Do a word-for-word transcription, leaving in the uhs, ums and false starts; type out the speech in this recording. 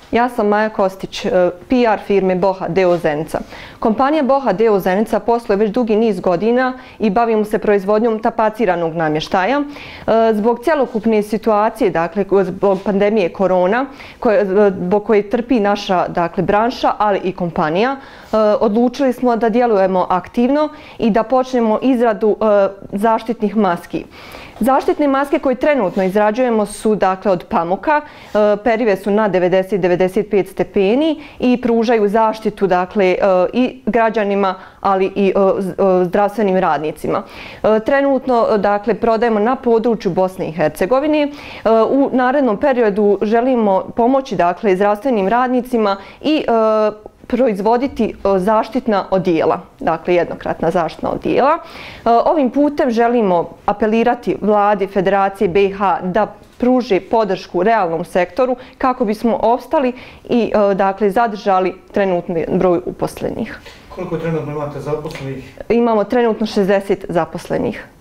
Ja sam Maja Kostić, P R firme Boha d o o Zenica. Kompanija Boha d o o Zenica posluje već dugi niz godina i bavimo se proizvodnjom tapaciranog namještaja. Zbog cjelokupne situacije, dakle zbog pandemije korona, zbog koje trpi naša dakle, branša, ali i kompanija, odlučili smo da djelujemo aktivno i da počnemo izradu zaštitnih maski. Zaštitne maske koje trenutno izrađujemo su dakle od pamuka, perive su na devedeset do devedeset pet stepeni i pružaju zaštitu dakle i građanima, ali i zdravstvenim radnicima. Trenutno dakle prodajemo na području Bosne i Hercegovine. U narednom periodu želimo pomoći dakle zdravstvenim radnicima i proizvoditi zaštitna odijela, dakle jednokratna zaštitna odijela. Ovim putem želimo apelirati vladi Federacije B i H da pruži podršku realnom sektoru kako bismo opstali i dakle zadržali trenutni broj uposlenih. Koliko trenutno imate zaposlenih? Imamo trenutno šezdeset zaposlenih.